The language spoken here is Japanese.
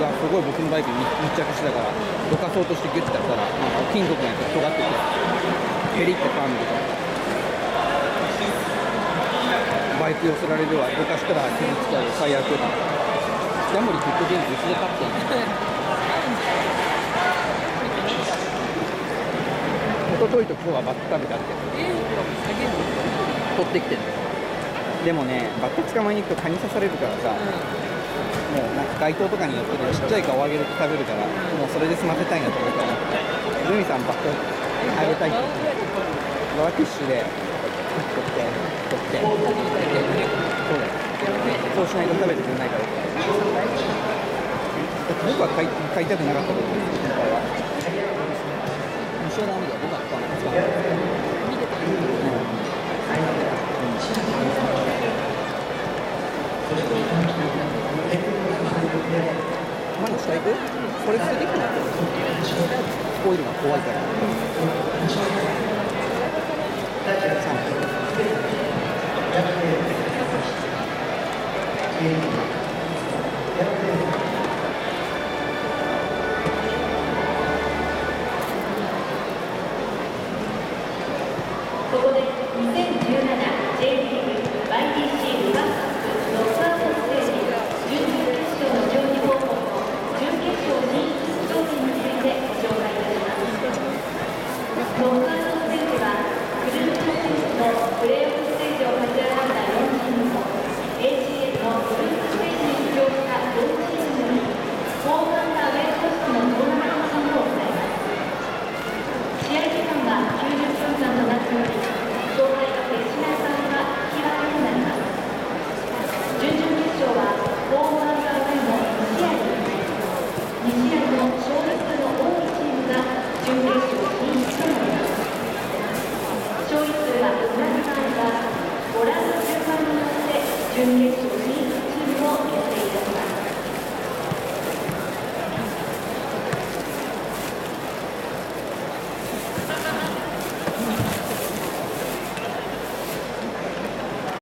がすごい僕のバイクに密着してたから、どかそうとしてギュッてやったら、なんか金属のやつが尖ってて、ペリってパンみたいな。バイク寄せられるわ、どかしたら傷つきたり、最悪。ヤモリフットゲームで一度勝ってんの。おとといと今日はバック食べたって取ってきてる。でもね、バック捕まえに行くと蚊に刺されるからさ、もうなんか街灯とかによってちっちゃい蚊をあげると食べるから、もうそれで済ませたいなと思ったら、ルミさんバックあげたいってドラティッシュで取ってそうだよ。そうしないと食べてくれないから。僕は買いたくなかったけど、今回は虫はダメだよ。僕は買わないですから。まだ下行く？これ捨ててきてなってる。オイルが怖いから。 ここで 2017J リーグ YTC ルヴァンカップノックアウトステージ準々決勝の競技方法と準決勝に出場権についてご紹介いたします。ノックアウトステージはグループステージのプレーオフステージを勝ち上がった4チームと ACL のグループステージに出場した4チームにホームアンダーウェイコストのトーナメント戦を行います。試合時間は90分間となっており、勝敗が決しない場合は引き分けとなります。準々決勝はホームアンダーウェイの2試合に2試合の勝利数の多いチームが準決勝進出となります。勝利数が同じ場合はご覧の順番によって準決勝